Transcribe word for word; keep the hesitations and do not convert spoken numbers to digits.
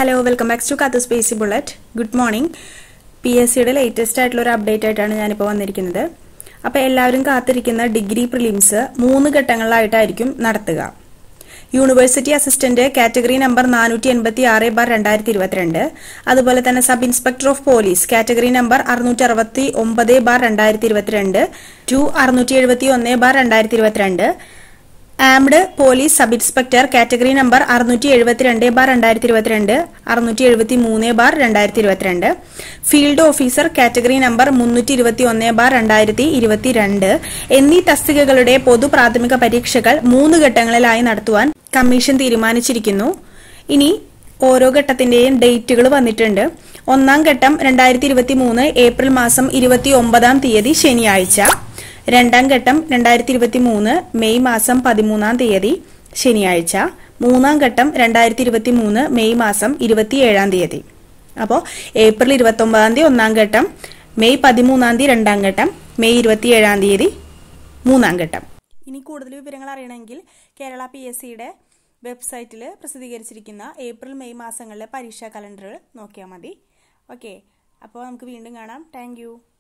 Hello, welcome back to Kathu's Basic Bullet. Good morning. P S C യുടെ latest ആയിട്ടുള്ള ഒരു update ആയിട്ടാണ് ഞാൻ ഇപ്പോൾ വന്നിരിക്കുന്നത്. അപ്പോൾ എല്ലാവരും കാത്തിരിക്കുന്ന ഡിഗ്രി പ്രിലിംസ് മൂന്ന് ഘട്ടങ്ങളിലായിട്ടായിരിക്കും നടത്തുക. യൂണിവേഴ്സിറ്റി അസിസ്റ്റന്റ് കാറ്റഗറി നമ്പർ നാനൂറ്റി എൺപത്തി ആറ് ബാർ രണ്ടായിരത്തി ഇരുപത്തിരണ്ട്, അതുപോലെ തന്നെ sub inspector of police category number അറുന്നൂറ്റി അറുപത്തി ഒമ്പത് ബാർ രണ്ടായിരത്തി ഇരുപത്തിരണ്ട് ടു അറുന്നൂറ്റി എഴുപത്തി ഒന്ന് ബാർ രണ്ടായിരത്തി ഇരുപത്തിരണ്ട്, armed police sub inspector category number അറുന്നൂറ്റി എഴുപത്തിരണ്ട് ബാർ രണ്ടായിരത്തി ഇരുപത്തിരണ്ട് അറുന്നൂറ്റി എഴുപത്തി മൂന്ന് ബാർ രണ്ടായിരത്തി ഇരുപത്തിരണ്ട്, ഫീൽഡ് ഓഫീസർ കാറ്റഗറി നമ്പർ മുന്നൂറ്റി ഇരുപത്തി ഒന്ന് ബാർ രണ്ടായിരത്തി ഇരുപത്തിരണ്ട് എന്നീ തസ്തികകളുടെ പൊതു പ്രാഥമിക പരീക്ഷകൾ മൂന്ന് ഘട്ടങ്ങളിലായി നടത്തുവാൻ കമ്മീഷൻ തീരുമാനിച്ചിരിക്കുന്നു. ഇനി ഓരോ ഘട്ടത്തിന്റെയും ഡേറ്റുകൾ വന്നിട്ടുണ്ട്. ഒന്നാം ഘട്ടം രണ്ടായിരത്തി ഇരുപത്തി മൂന്ന് ഏപ്രിൽ മാസം ഇരുപത്തി ഒമ്പതാം തീയതി ശനിയാഴ്ച. രണ്ടാം ഘട്ടം രണ്ടായിരത്തി ഇരുപത്തി മൂന്ന് മെയ് മാസം പതിമൂന്നാം തീയതി ശനിയാഴ്ച. മൂന്നാം ഘട്ടം രണ്ടായിരത്തി ഇരുപത്തി മൂന്ന് മെയ് മാസം ഇരുപത്തിയേഴാം തീയതി. അപ്പോൾ ഏപ്രിൽ ഇരുപത്തി ഒമ്പതാം തീയതി ഒന്നാം ഘട്ടം, മെയ് പതിമൂന്നാം തീയതി രണ്ടാം ഘട്ടം, മെയ് ഇരുപത്തിയേഴാം തീയതി മൂന്നാം ഘട്ടം. ഇനി കൂടുതൽ വിവരങ്ങൾ അറിയണമെങ്കിൽ കേരള പി എസ് സിയുടെ വെബ്സൈറ്റിൽ പ്രസിദ്ധീകരിച്ചിരിക്കുന്ന ഏപ്രിൽ മെയ് മാസങ്ങളിലെ പരീക്ഷാ കലണ്ടറുകൾ നോക്കിയാൽ മതി. ഓക്കെ, അപ്പോൾ നമുക്ക് വീണ്ടും കാണാം. താങ്ക്